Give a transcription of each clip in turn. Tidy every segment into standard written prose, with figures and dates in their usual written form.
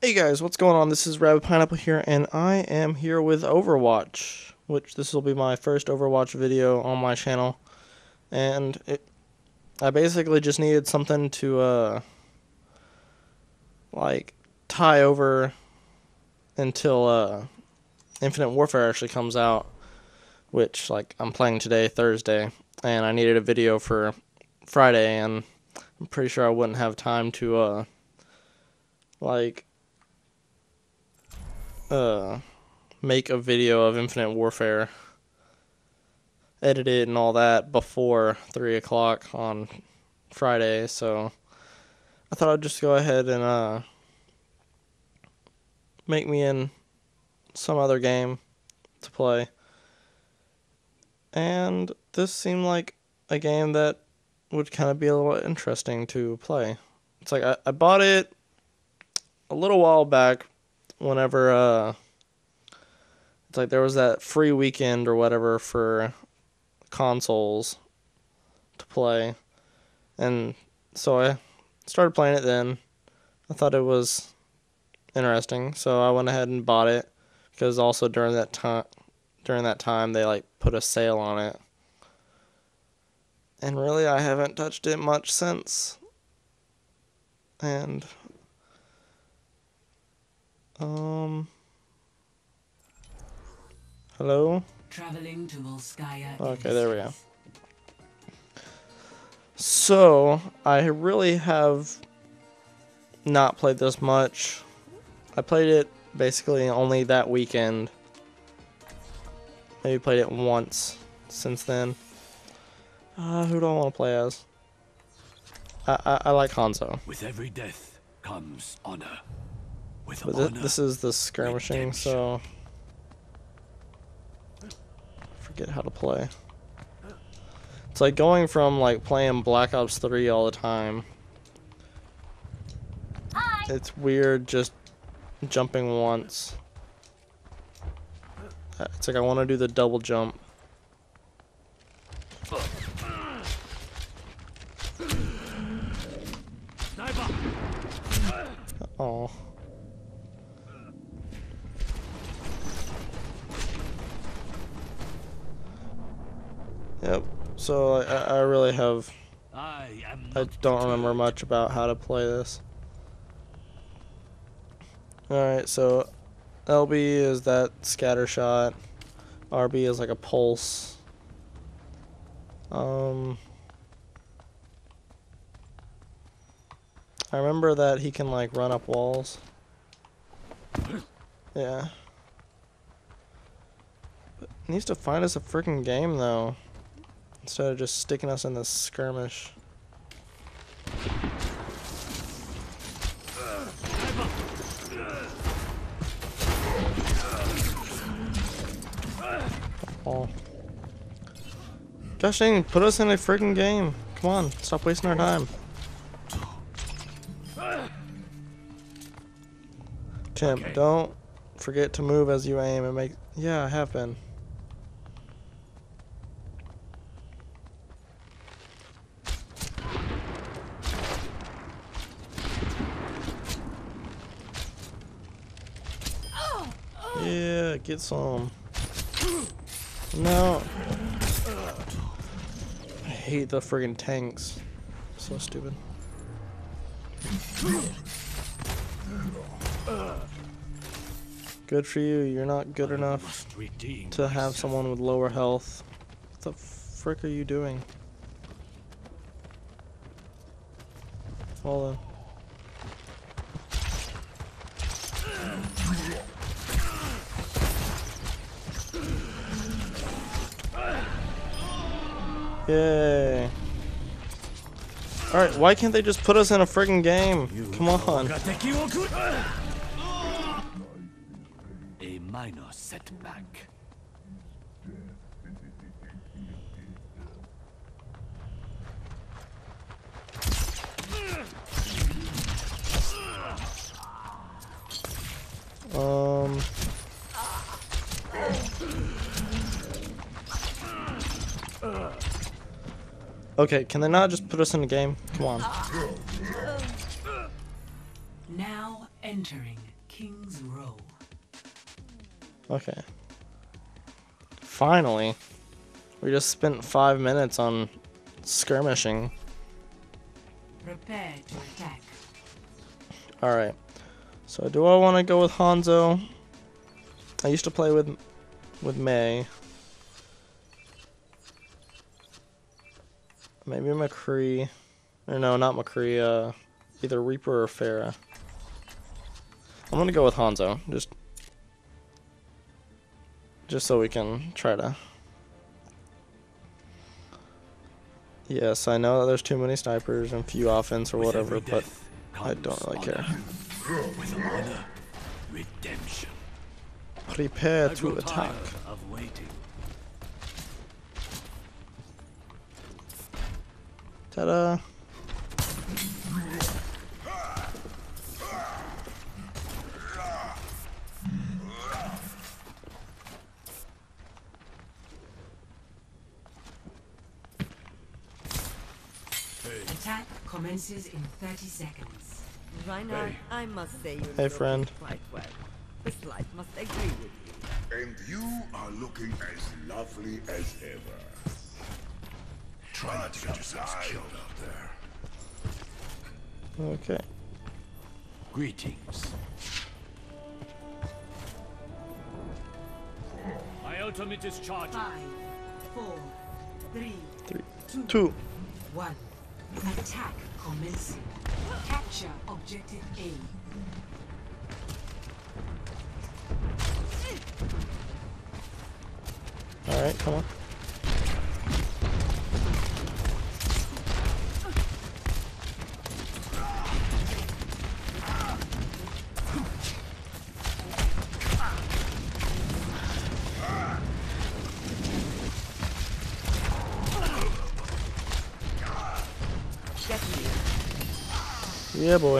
Hey guys, what's going on? This is Rabbit Pineapple here, and I am here with OverWatch, which this will be my first OverWatch video on my channel. And I basically just needed something to, like, tie over until, Infinite Warfare actually comes out, which, like, I'm playing today, Thursday, and I needed a video for Friday, and I'm pretty sure I wouldn't have time to, make a video of Infinite Warfare, edit it and all that before 3 o'clock on Friday, so I thought I'd just go ahead and make me in some other game to play. And this seemed like a game that would kind of be a little interesting to play. It's like I bought it a little while back whenever it's like there was that free weekend or whatever for consoles to play, and so I started playing it then. I thought it was interesting, so I went ahead and bought it because also during that time they like put a sale on it, and really I haven't touched it much since. And hello? Traveling to Volskaya. Okay, there we go. So, I really have not played this much. I played it basically only that weekend. Maybe played it once since then. Who do I want to play as? I like Hanzo. With every death comes honor. With But honor, this is the skirmishing, redemption. so I forget how to play. It's like going from like playing Black Ops 3 all the time. Hi. It's weird just jumping once. It's like I want to do the double jump. Oh. Yep. So I really have. I don't remember much about how to play this. Alright, so LB is that scatter shot. RB is like a pulse. I remember that he can like run up walls. Yeah. But he needs to find us a freaking game though, instead of just sticking us in this skirmish. Oh. Gosh dang, put us in a freaking game. Come on, stop wasting our time. Tim, Okay. don't forget to move as you aim and make. Yeah, I have been. Yeah, get some. No. I hate the friggin' tanks. So stupid. Good for you, you're not good enough to have someone with lower health. What the frick are you doing? Hold on. Yay. Alright, why can't they just put us in a friggin' game? Come on. A minor setback. Okay, can they not just put us in the game? Come on. Now entering King's Row. Okay. Finally. We just spent 5 minutes on skirmishing. Prepare to attack. Alright. So do I want to go with Hanzo? I used to play with Mei. Maybe McCree. Or no, not McCree. Either Reaper or Pharah. I'm gonna go with Hanzo. Just so we can try to... Yes, I know that there's too many snipers and few offense or whatever, but I don't really care. With honor, redemption. Prepare I to grow attack. tired of waiting. Ta-da! Attack commences in 30 seconds. Reinhard, I must say you Hey, know friend. me quite well. This life must agree with you. And you are looking as lovely as ever. Try not to get yourselves killed out there. Okay. Greetings. My ultimate is charging. 5, 4, 3, 3, 2. 1. Attack commencing. Capture objective A. Alright, come on. Get me. Yeah, boy.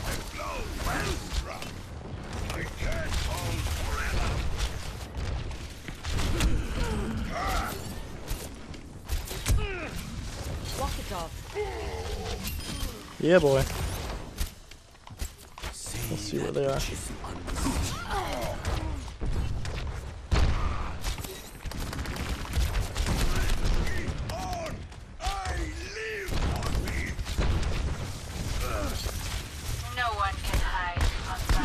Walk it off. Yeah, boy. Let's see where they are. No one can hide on my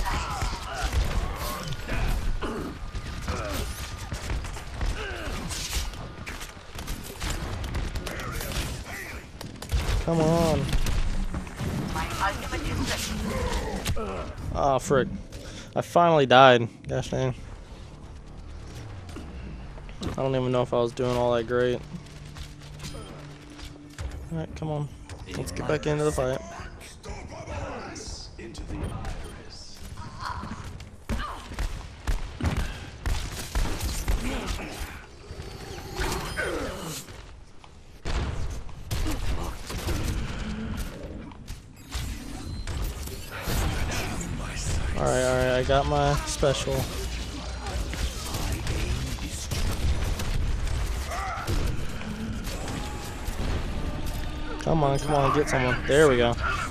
Come on. My ultimate is ready. Ah, frick. I finally died. Gosh dang. I don't even know if I was doing all that great. Alright, come on. Let's get back into the fight. Into the iris. Alright, I got my special. Come on, get someone. There we go.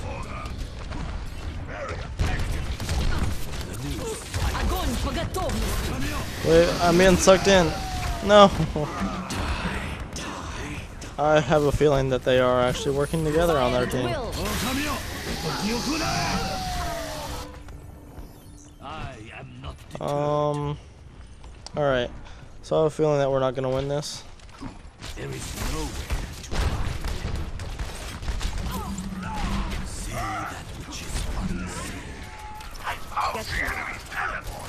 Wait, I'm being sucked in. No. I have a feeling that they are actually working together on their team. I am not deterred. Alright. So I have a feeling that we're not gonna win this. There is nowhere to hide. See that which is unseen. Get me.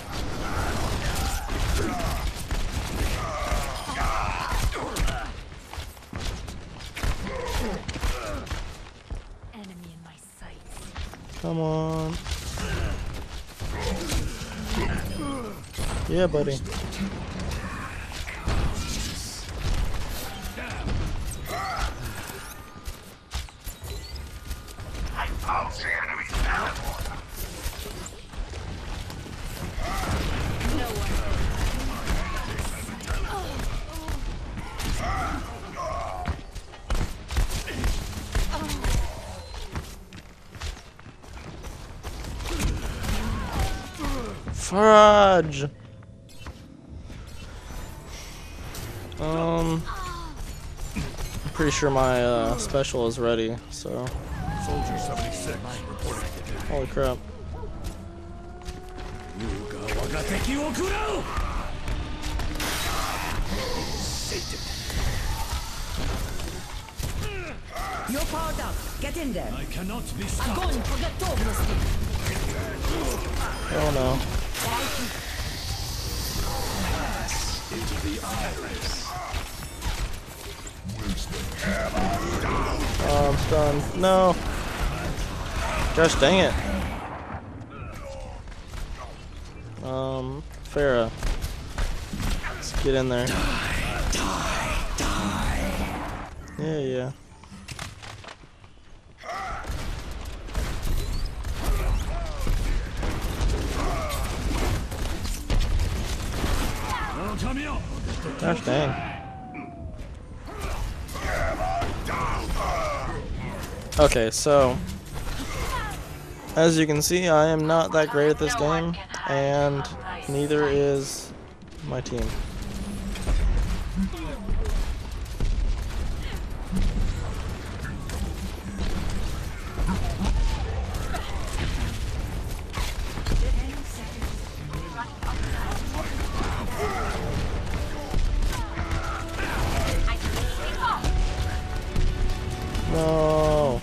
Enemy in my sights. Come on. Yeah, buddy. Fudge. I'm pretty sure my special is ready, so. Soldier 76 reporting. Holy crap. You're powered up. Get in there. I cannot be stopped. Oh no. Into the iris. Oh, I'm stunned. No. Gosh dang it. Farah. Let's get in there. Yeah, yeah. Gosh dang. Okay, so as you can see, I am not that great at this game, and neither is my team. No.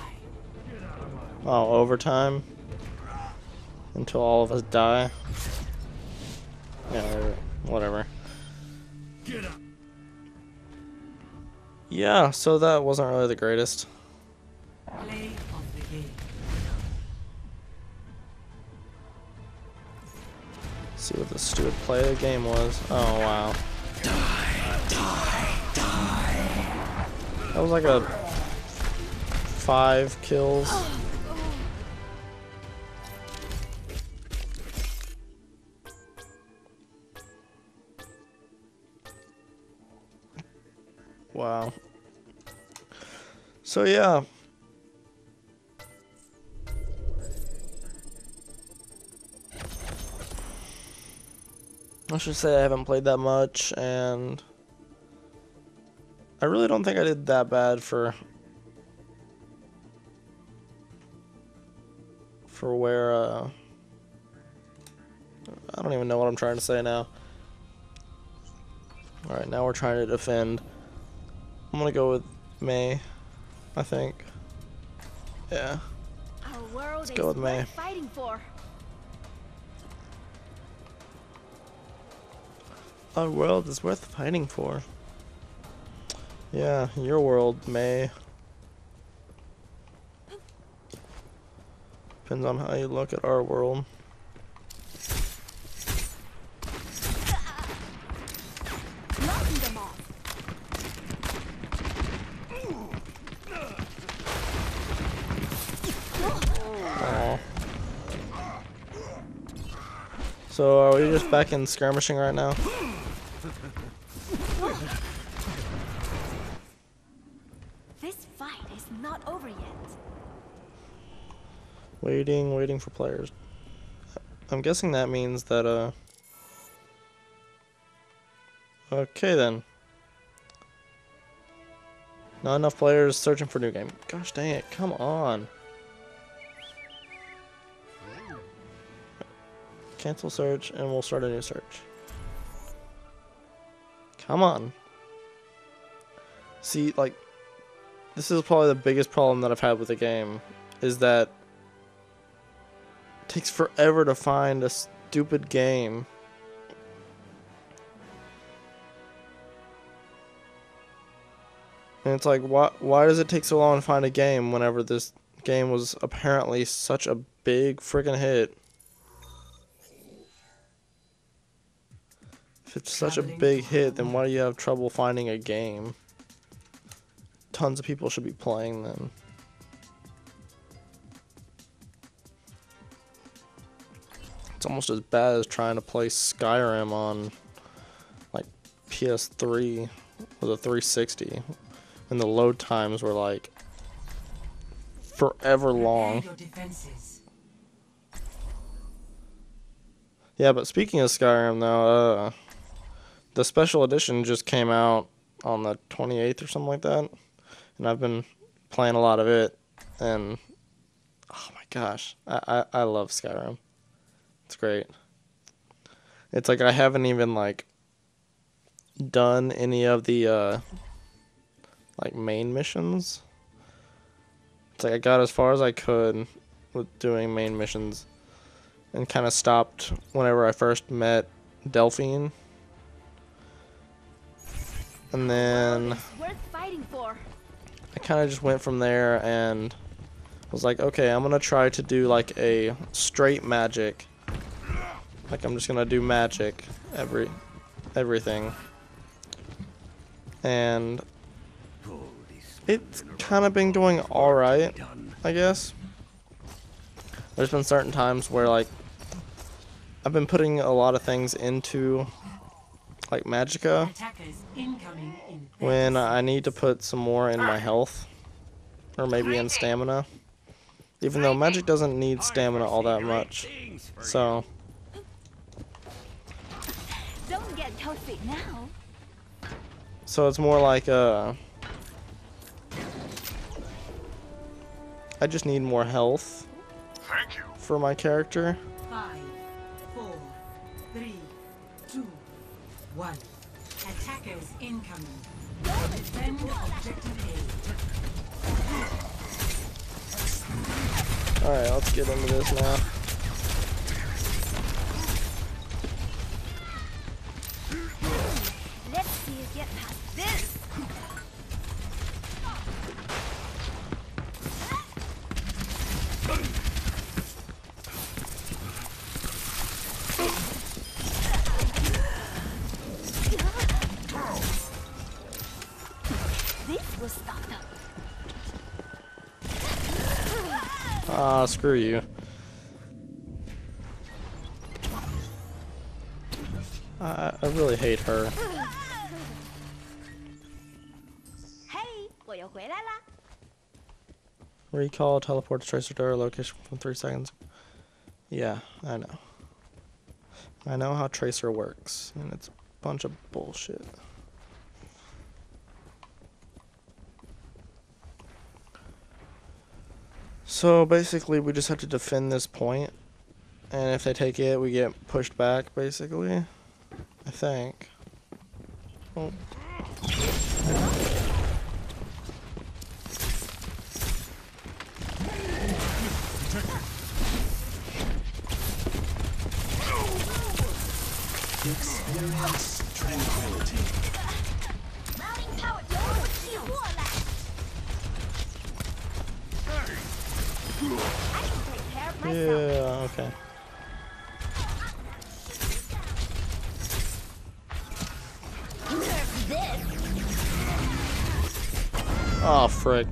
Oh, overtime until all of us die. Yeah, whatever. Yeah, so that wasn't really the greatest. Play of the game. Let's see what the stupid play of the game was. Oh wow. That was like a 5 kills. Wow. So yeah. I should say I haven't played that much, and I really don't think I did that bad for where I don't even know what I'm trying to say now. Alright, now we're trying to defend. I'm gonna go with May, I think. Yeah. Our world Let's go with is May. worth fighting for. Our world is worth fighting for. Yeah, your world, May. Depends on how you look at our world. Knocking them off. Aw. So are we just back in skirmishing right now? This fight is not over yet. Waiting for players. I'm guessing that means that, okay then. Not enough players searching for new game. Gosh dang it, come on. Cancel search and we'll start a new search. Come on. See, like, this is probably the biggest problem that I've had with the game, is that it takes forever to find a stupid game. And it's like, why does it take so long to find a game whenever this game was apparently such a big freaking hit? If it's such a big hit, then why do you have trouble finding a game? Tons of people should be playing then. It's almost as bad as trying to play Skyrim on like PS3 with a 360. And the load times were like forever long. Prepare your defenses. Yeah, but speaking of Skyrim, though, the special edition just came out on the 28th or something like that, and I've been playing a lot of it, and oh my gosh, I love Skyrim. It's great. It's like I haven't even like done any of the like main missions. It's like I got as far as I could with doing main missions, and kind of stopped whenever I first met Delphine. And then It's worth fighting for. I kind of just went from there and was like, okay, I'm gonna try to do like a straight magic. Like I'm just gonna do magic everything. And it's kind of been going alright, I guess. There's been certain times where like I've been putting a lot of things into like Magicka Attackers incoming in 30 when I seconds. need to put some more in my health, or maybe in stamina. Even though magic doesn't need stamina all that much. So Don't get toasty now. it's more like I just need more health Thank you. for my character. 5, 4, 3, 2, 1. Attackers incoming. Defend objective Alright, let's get into this now. Let's see you get past this. This was stopped up. Ah, screw you. I really hate her. Hey, 我又回来啦。 Recall, teleport to tracer door location from 3 seconds. Yeah, I know. I know how tracer works, and it's a bunch of bullshit. So basically, we just have to defend this point, and if they take it, we get pushed back, basically. I think. Oh. Experience tranquility. Mounting power, 我起过来。I can take care of myself. Yeah, okay. Nerf this. Oh, frick.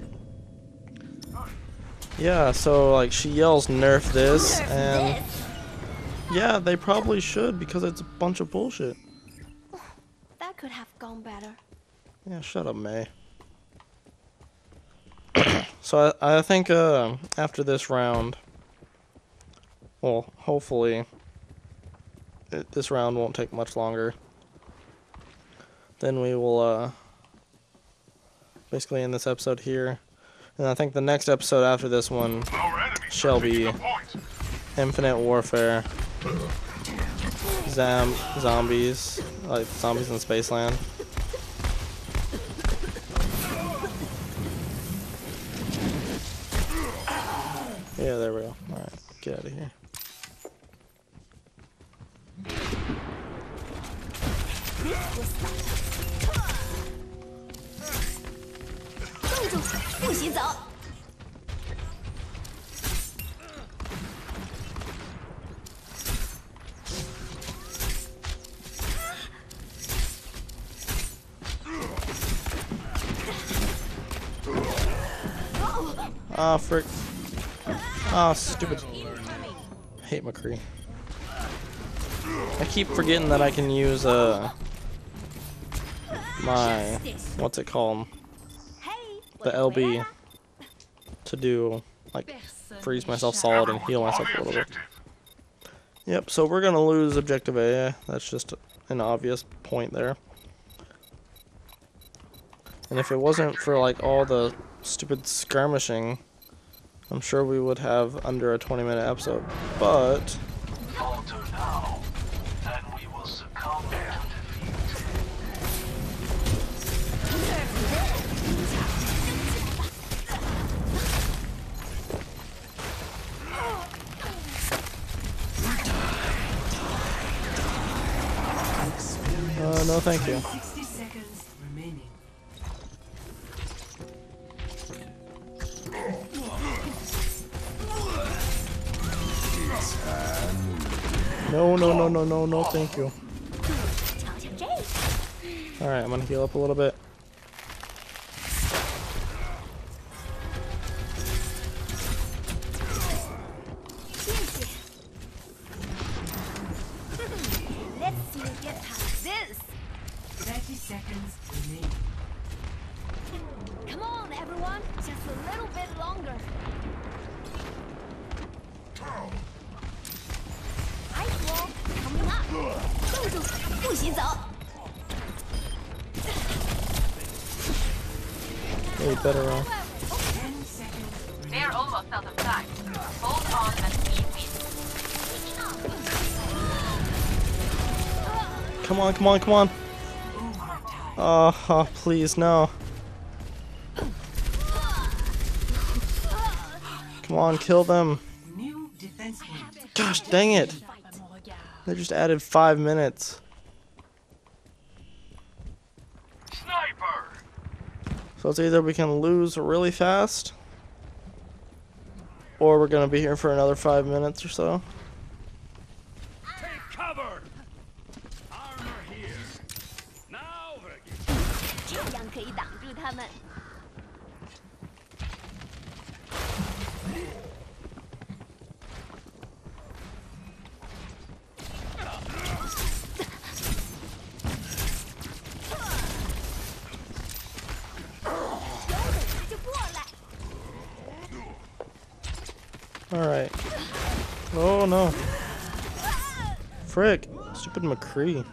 Yeah, so, like, she yells, nerf this, Nerf and this. yeah, they probably should, because it's a bunch of bullshit. That could have gone better. Yeah, shut up, May. So I think after this round, well, hopefully this round won't take much longer. Then we will basically end this episode here. And I think the next episode after this one Our enemies shall are taking be a point. Infinite Warfare. Zombies, like zombies in Spaceland. Yeah, there we go. Alright, get out of here. 冻住，不许走。 Ah, frick. Ah, stupid. Hate McCree. I keep forgetting that I can use my, what's it called, Hey, the LB to do like freeze myself solid and heal myself a little bit. Yeah. Yep, so we're gonna lose objective A. That's just an obvious point there. And if it wasn't for like all the stupid skirmishing, I'm sure we would have under a 20-minute episode. But Falter now, and we will succumb to defeat. no, thank you. 60 seconds remaining. No, no, no, no, no, no, thank you. 瞧瞧这个， Alright, I'm gonna heal up a little bit. Let's see you get past this. 30 seconds remaining. Come on, everyone, just a little bit longer. Ice wall coming up. 冻住，不许走。 Hey, better 10 seconds remaining. They're almost out of time. Hold on and keep it. Come on, come on, come on. Oh, please, no. Come on, kill them. New defense point. Gosh, dang it. They just added 5 minutes. Sniper! So it's either we can lose really fast, or we're gonna be here for another 5 minutes or so. Take cover! Armor here. Now we're 这样可以挡住他们。 就过来。 Alright. Oh no. Frick. Stupid McCree.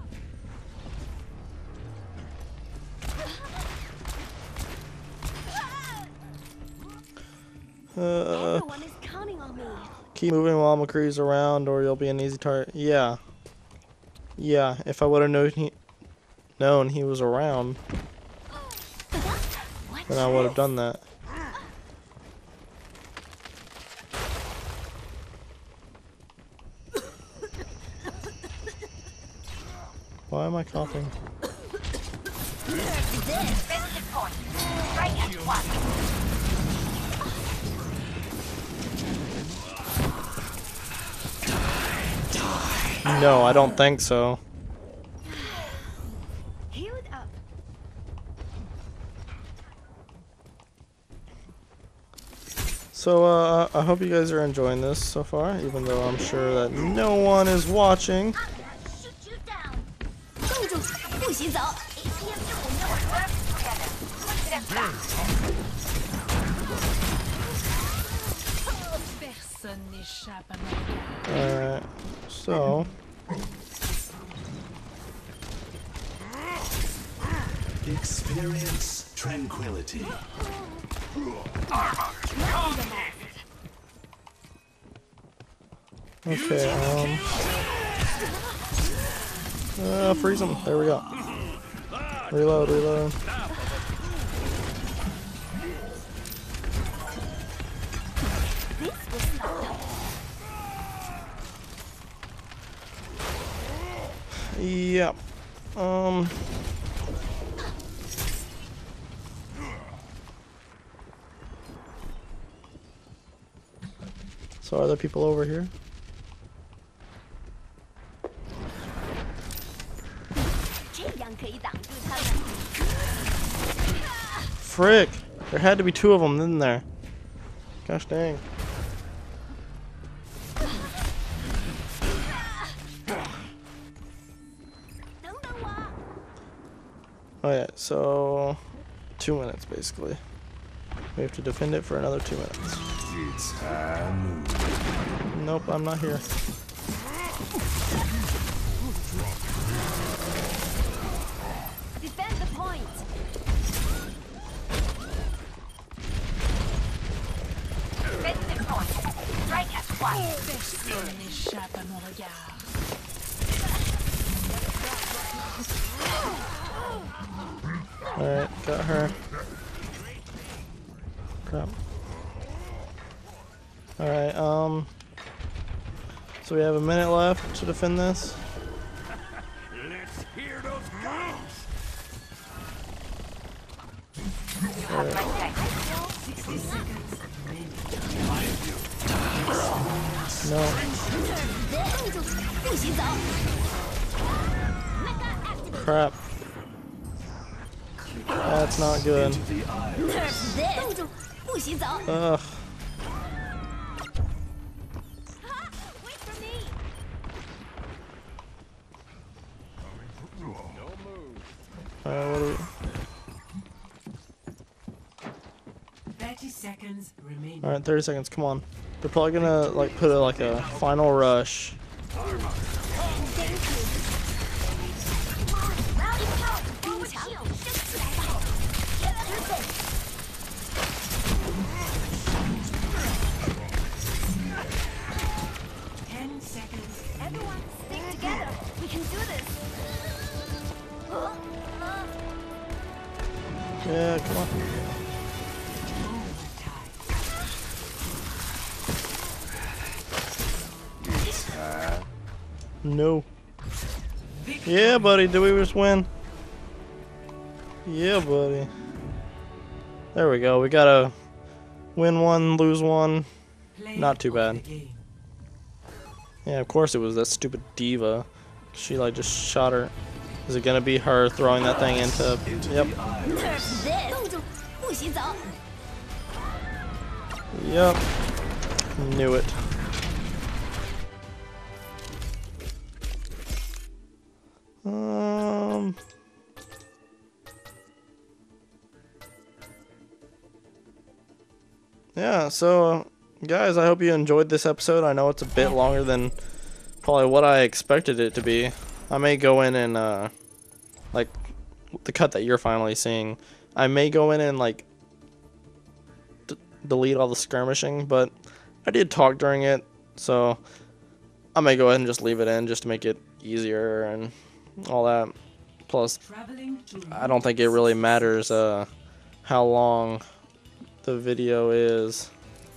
Everyone is counting on me. Keep moving while McCree's around or you'll be an easy target. Yeah. Yeah, if I would have known he was around, What then I would have done that. Why am I coughing? Defensive point. Strike at one. No, I don't think so. Healed up. So, I hope you guys are enjoying this so far, even though I'm sure that no one is watching. I'm gonna shoot you down. 冻住，不许走。 Personne n'échappe à mon regard. Alright, so... Experience tranquility. Okay, freeze him. There we go. Reload, reload. Yep. So are there people over here? Frick! There had to be 2 of them, didn't there? Gosh dang. Oh yeah, so 2 minutes basically. We have to defend it for another 2 minutes. It's time. Nope, I'm not here. Strike at once. Personne n'échappe à mon regard. Alright, got her. Crap. Alright, so we have a minute left to defend this. Let's hear those guns. You have my thanks. 60 seconds remaining. No. 冻住，不许走。 Crap. That's not good. 冻住，不许走。 Ugh. Wait for me. Alright, what do we... 30 seconds remaining. Alright, 30 seconds, come on. They're probably gonna like put like a final rush. Thank you. 冰墙升起来吧。 10 seconds. Everyone, stick together. We can do this. Yeah, come on. No. Yeah, buddy, did we just win? Yeah, buddy. There we go. We gotta win one, lose one. Play Not too of bad. the game. Yeah, of course it was that stupid diva. She like just shot her. Is it gonna be her throwing that thing into? Yep. This. 冻住，不许走。 Yep. Knew it. Yeah, so guys, I hope you enjoyed this episode. I know it's a bit longer than probably what I expected it to be. I may go in and like the cut that you're finally seeing. I may go in and like delete all the skirmishing, but I did talk during it, so I may go ahead and just leave it in just to make it easier and all that. Plus, Traveling to I don't think it really matters how long the video is.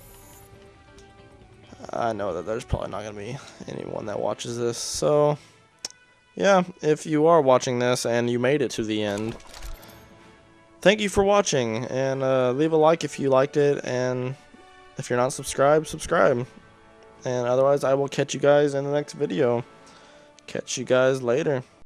I know that there's probably not going to be anyone that watches this, so yeah, if you are watching this and you made it to the end, thank you for watching, and leave a like if you liked it, and if you're not subscribed, subscribe. And otherwise, I will catch you guys in the next video. Catch you guys later.